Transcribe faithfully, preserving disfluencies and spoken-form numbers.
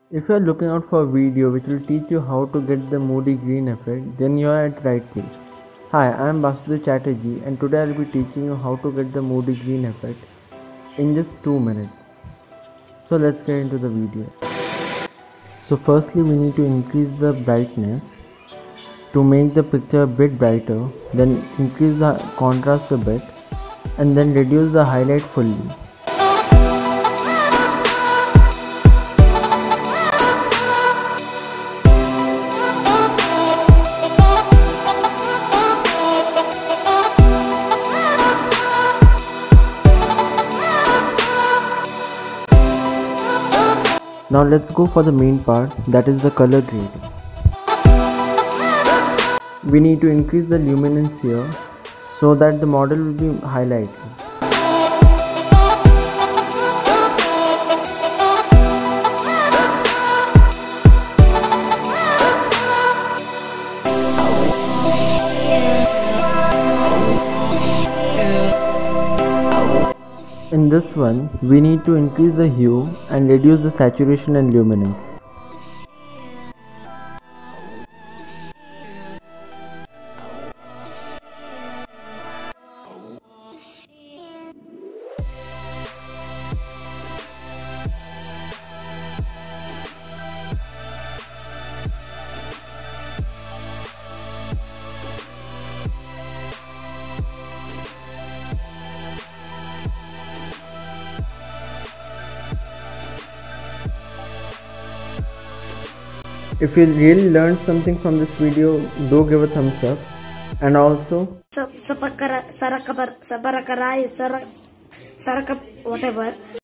If you are looking out for a video which will teach you how to get the moody green effect, then you are at the right place. Hi, I am Basudeb Chatterjee and today I will be teaching you how to get the moody green effect in just two minutes. So let's get into the video. So firstly we need to increase the brightness to make the picture a bit brighter, then increase the contrast a bit and then reduce the highlight fully. Now let's go for the main part, that is the color grading. We need to increase the luminance here so that the model will be highlighted. In this one, we need to increase the hue and reduce the saturation and luminance. If you really learned something from this video, do give a thumbs up, and also whatever.